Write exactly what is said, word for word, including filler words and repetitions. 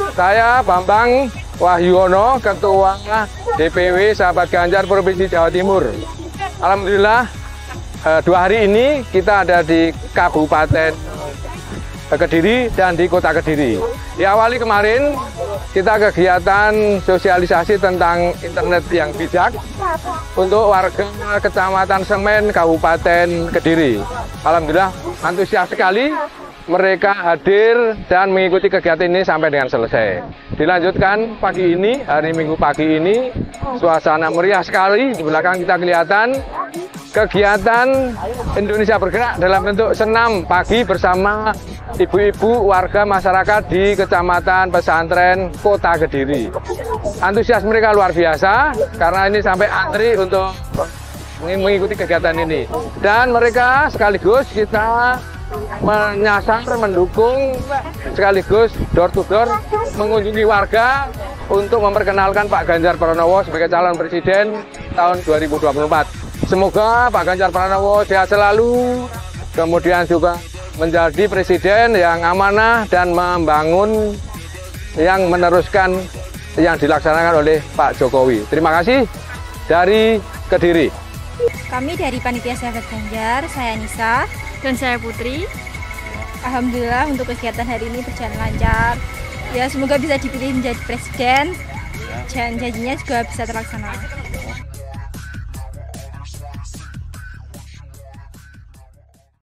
Saya Bambang Wahyuwono, Ketua D P W Sahabat Ganjar Provinsi Jawa Timur. Alhamdulillah, dua hari ini kita ada di Kabupaten Kediri dan di Kota Kediri. Diawali kemarin kita kegiatan sosialisasi tentang internet yang bijak untuk warga Kecamatan Semen Kabupaten Kediri. Alhamdulillah antusias sekali mereka hadir dan mengikuti kegiatan ini sampai dengan selesai. Dilanjutkan pagi ini, hari Minggu pagi ini, suasana meriah sekali. Di belakang kita kelihatan kegiatan Indonesia Bergerak dalam bentuk senam pagi bersama ibu-ibu warga masyarakat di Kecamatan Pesantren Kota Kediri. Antusias mereka luar biasa karena ini sampai antri untuk mengikuti kegiatan ini. Dan mereka sekaligus kita menyasar, mendukung, sekaligus door to door mengunjungi warga untuk memperkenalkan Pak Ganjar Pranowo sebagai calon presiden tahun dua ribu dua puluh empat. Semoga Pak Ganjar Pranowo sehat selalu, kemudian juga menjadi presiden yang amanah dan membangun yang meneruskan yang dilaksanakan oleh Pak Jokowi. Terima kasih dari Kediri. Kami dari Panitia Sahabat Ganjar, saya Nisa. Dan saya Putri. Alhamdulillah untuk kegiatan hari ini berjalan lancar. Ya semoga bisa dipilih menjadi presiden dan janjinya juga bisa terlaksana.